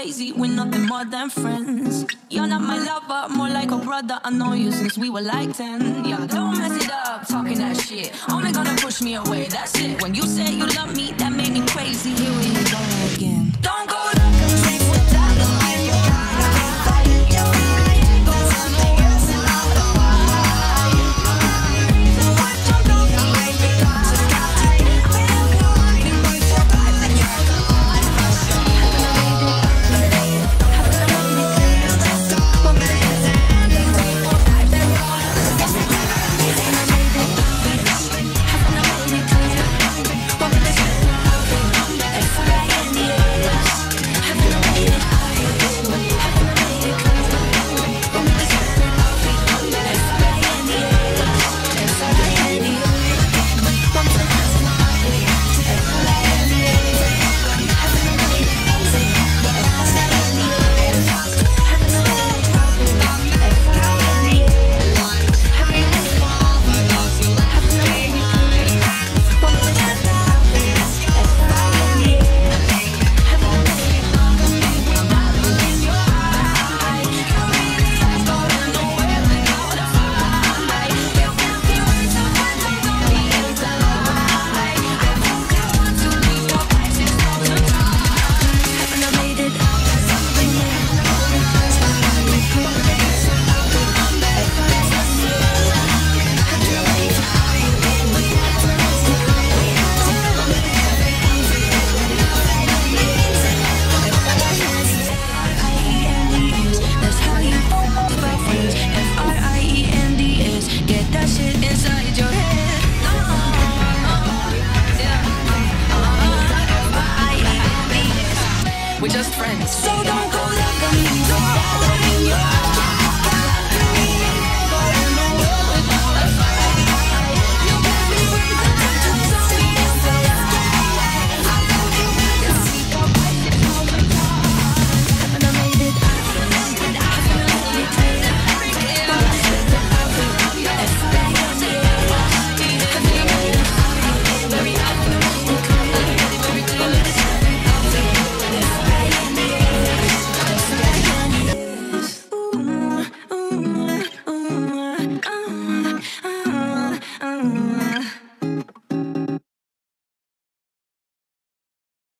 crazy, we're nothing more than friends. You're not my lover, more like a brother. I know you since we were like 10. Yeah, don't mess it up, talking that shit. Only gonna push me away, that's it. When you said you love me, that made me crazy. Here we go again. Don't go looking straight for that.